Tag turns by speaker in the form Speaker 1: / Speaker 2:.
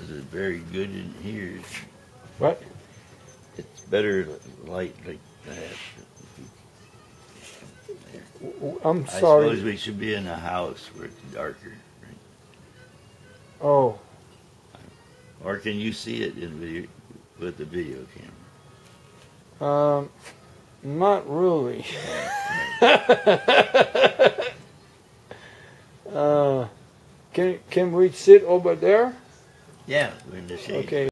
Speaker 1: is very good in here.
Speaker 2: What?
Speaker 1: It's better light like that.
Speaker 2: I'm
Speaker 1: I
Speaker 2: sorry.
Speaker 1: suppose we should be in a house where it's darker. Right?
Speaker 2: Oh,
Speaker 1: Or can you see it in video, with the video camera?
Speaker 2: not really. Can we sit over there?
Speaker 1: Yeah, we're in the shade.
Speaker 2: Okay.